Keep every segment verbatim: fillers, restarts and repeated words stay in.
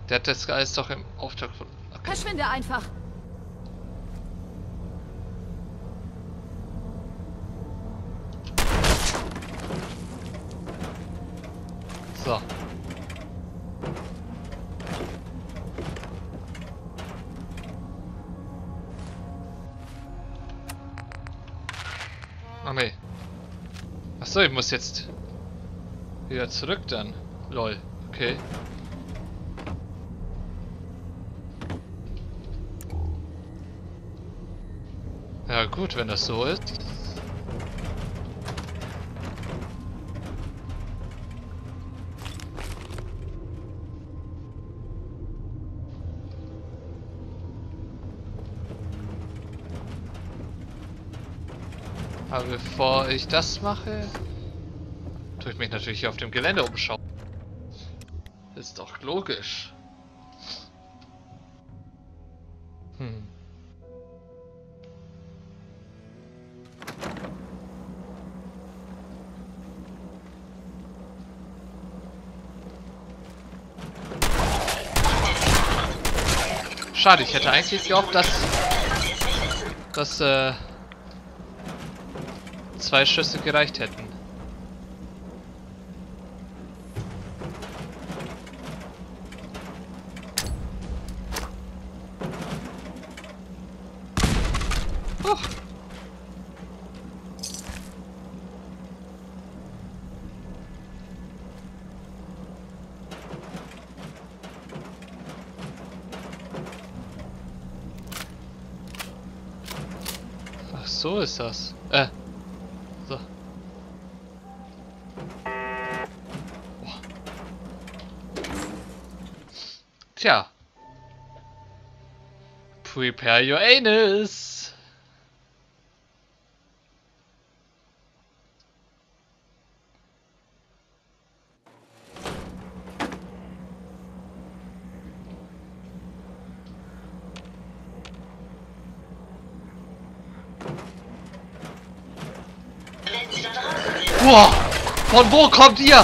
Der hat das alles doch im Auftrag von... Okay. Verschwinde einfach. So. Ach nee. Achso, ich muss jetzt wieder zurück dann. Lol. Okay. Ja gut, wenn das so ist. Aber bevor ich das mache, tue ich mich natürlich auf dem Gelände umschauen. Ist doch logisch. Hm. Schade, ich hätte eigentlich gehofft, dass, dass äh, zwei Schüsse gereicht hätten. Huch. Ach, so ist das. Äh. So. Boah. Tja. Prepare your anus. Boah! Von wo kommt ihr?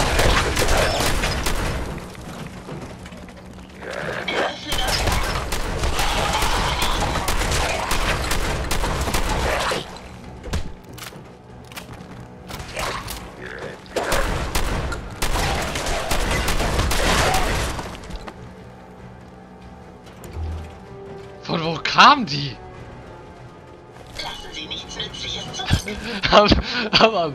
Von wo kamen die? Lassen Sie nichts Nützliches zu. aber, aber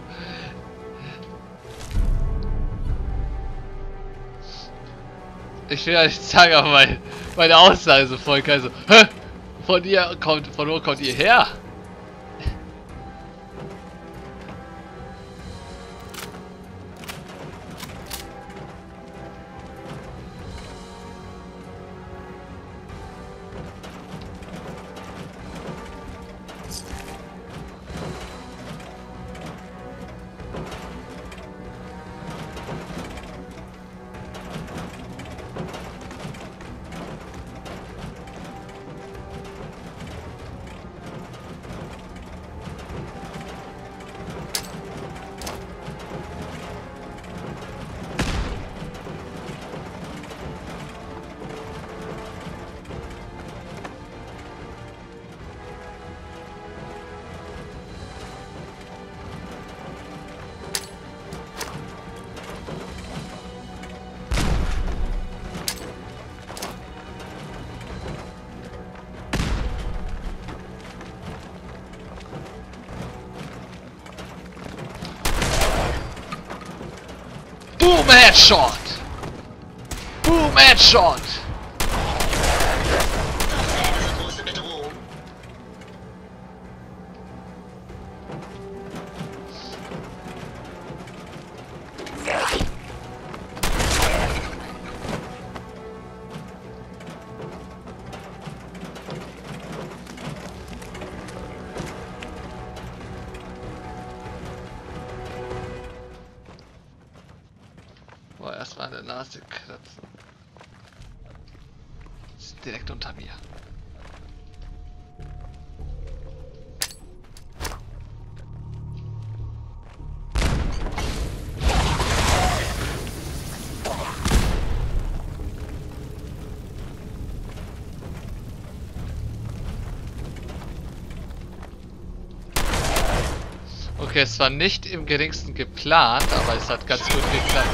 ich will ja nicht sagen, aber mein, meine Aussage so voll geil so. Hä? Von ihr kommt, von wo kommt ihr her? Boom Headshot! Boom Headshot! Eine große Bedrohung. Boah, erstmal an der Nase kratzen. Ist direkt unter mir. Okay, es war nicht im geringsten geplant, aber es hat ganz gut geklappt.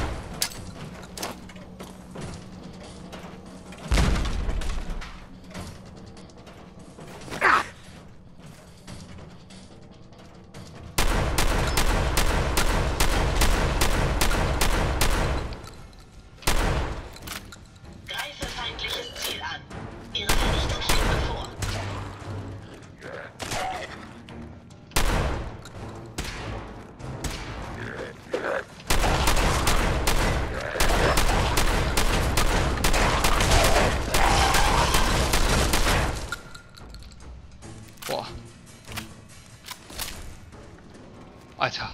Greife feindliches Ziel an. Ihre Vernichtung steht bevor. Boah. Alter.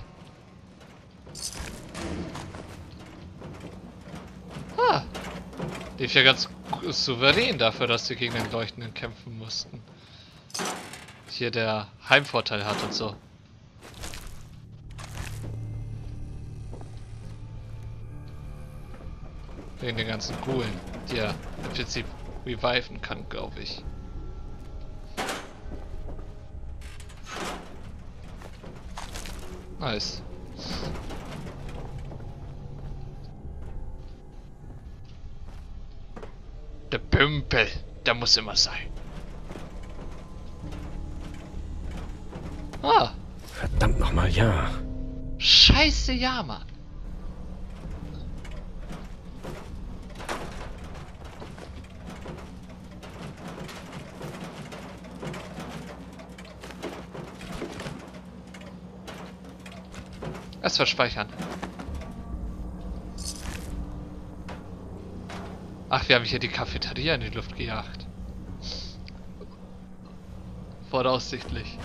Ah. Lief ja ganz souverän dafür, dass sie gegen den Leuchtenden kämpfen mussten. Hier der Heimvorteil hat und so. Wegen den ganzen Ghoulen, die er im Prinzip reviven kann, glaube ich. Nice. Der Pümpel, der muss immer sein. Ah. Verdammt nochmal, ja. Scheiße, ja, Mann. Erst verspeichern. Ach, wir haben hier die Cafeteria in die Luft gejagt. Voraussichtlich.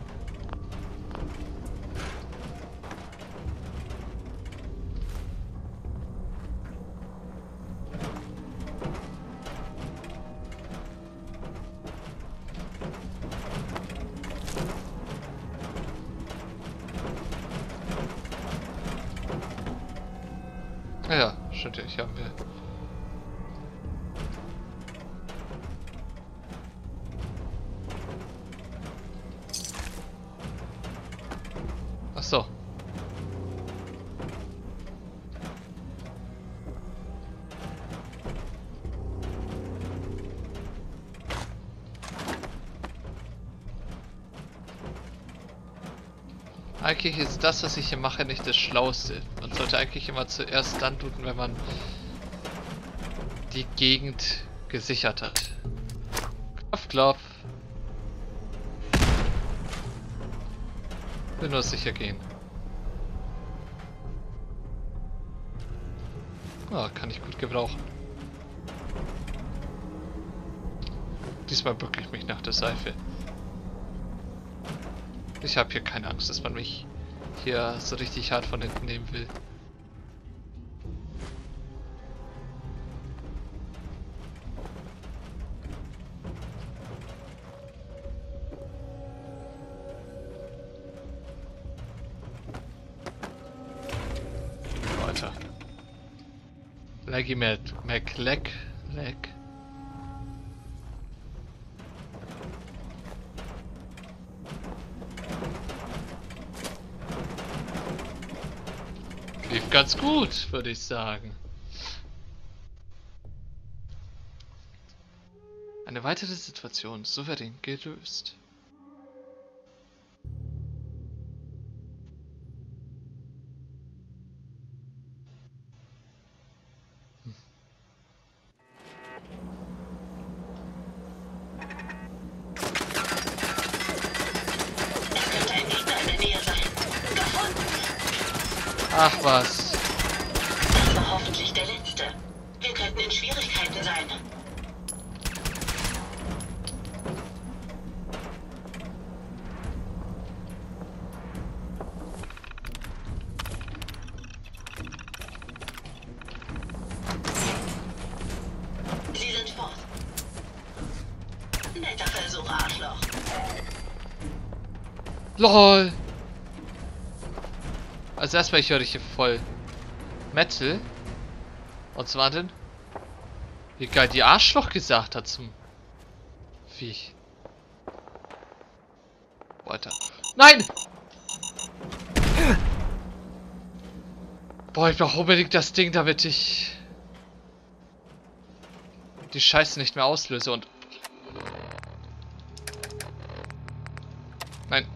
Ja, stimmt, ich haben wir. Ach so. Eigentlich ist das, was ich hier mache, nicht das Schlauste. Man sollte eigentlich immer zuerst dann tun, wenn man die Gegend gesichert hat. Klopf, klopf. Will nur sicher gehen. Ah, kann ich gut gebrauchen. Diesmal bücke ich mich nach der Seife. Ich habe hier keine Angst, dass man mich hier so richtig hart von hinten nehmen will. Weiter. Leggy McLeck. Leck. Lief ganz gut, würde ich sagen. Eine weitere Situation souverän gelöst. Hm. Es könnte ein Gegner in der Nähe sein. Gefunden! Ach was. Das war hoffentlich der letzte. Wir könnten in Schwierigkeiten sein. Sie sind fort. Netter Versuch, Arschloch. LOL. Also erstmal, ich höre dich hier voll Metal. Und zwar denn, wie geil die Arschloch gesagt hat zum Viech. Weiter. Nein! Boah, ich brauche unbedingt das Ding, damit ich die Scheiße nicht mehr auslöse und... Nein.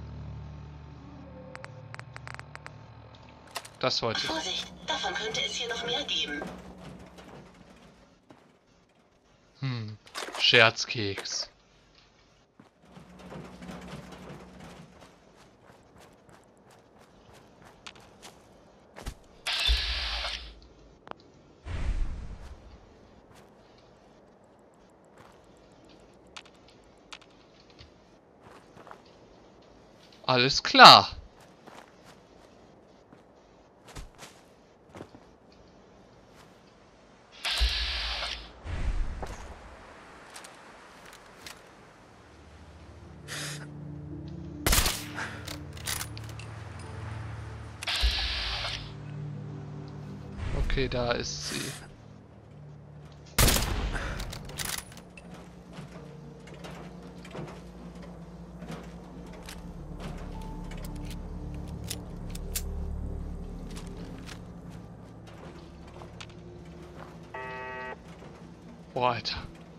Das wollte ich. Vorsicht, davon könnte es hier noch mehr geben. Hm, Scherzkeks. Alles klar. Okay, da ist sie. Boah, Alter.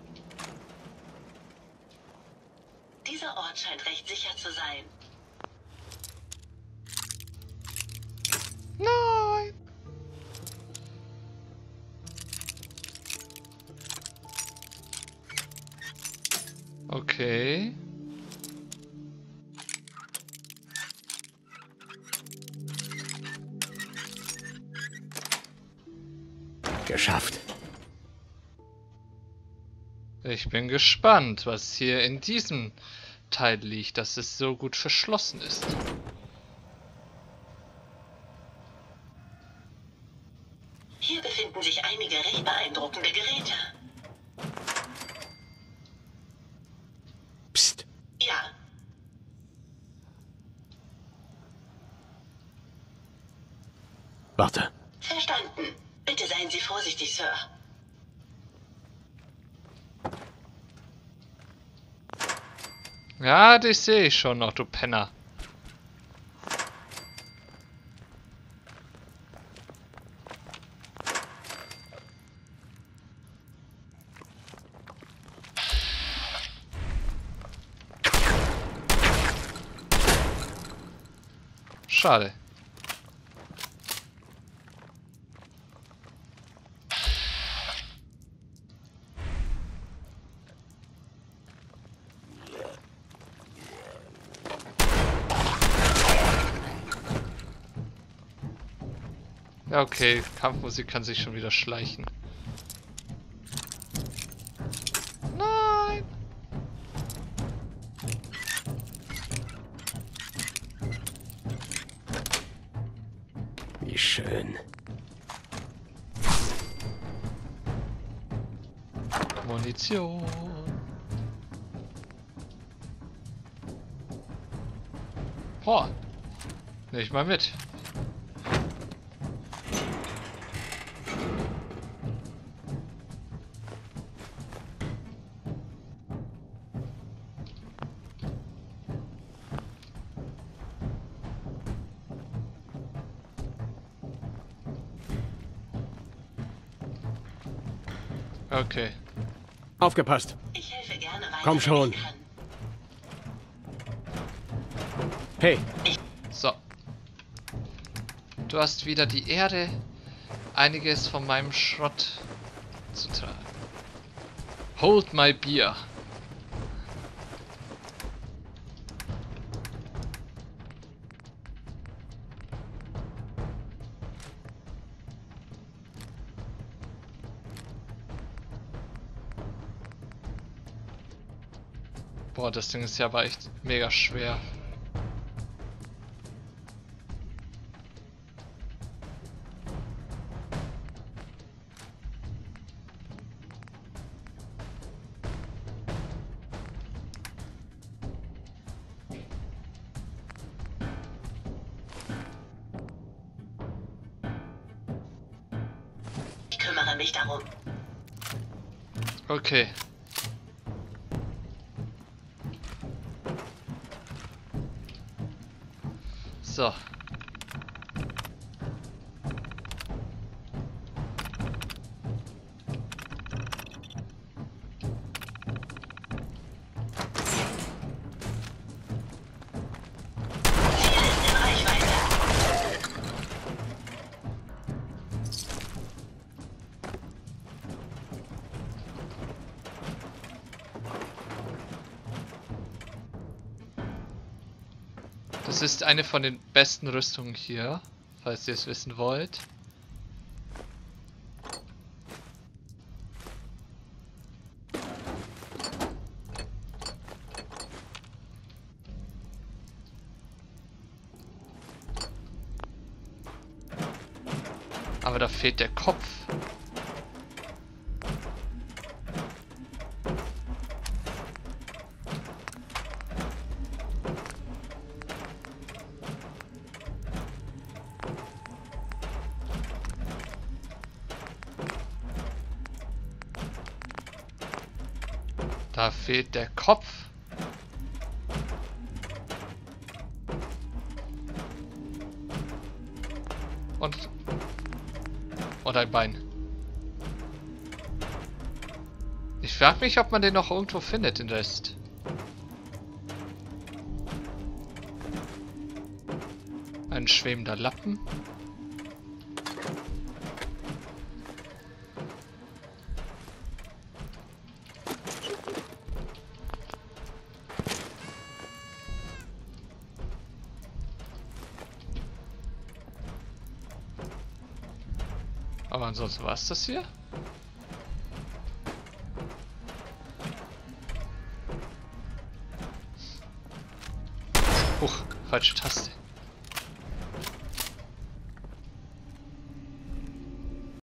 Dieser Ort scheint recht sicher zu sein. Nein! Okay. Geschafft. Ich bin gespannt, was hier in diesem Teil liegt, dass es so gut verschlossen ist. Hier befinden sich einige recht beeindruckende Geräte. Psst. Ja, Warte. verstanden. Bitte seien Sie vorsichtig, Sir. Ja, dich sehe ich schon noch, du Penner. Schade. Ja, okay, Kampfmusik kann sich schon wieder schleichen. Nein! Wie schön. Munition. Boah. Nehme ich mal mit. Okay. Aufgepasst. Ich helfe gerne weiter, Komm schon. wenn ich kann. Hey, So. Du hast wieder die Ehre, einiges von meinem Schrott zu tragen. Hold my beer. Boah, das Ding ist ja aber echt mega schwer. Ich kümmere mich darum. Okay. So. Es ist eine von den besten Rüstungen hier, falls ihr es wissen wollt. Aber da fehlt der Kopf. Da fehlt der Kopf. Und... Und ein Bein. Ich frage mich, ob man den noch irgendwo findet, den Rest. Ein schwebender Lappen. Aber ansonsten war es das hier? Huch, falsche Taste.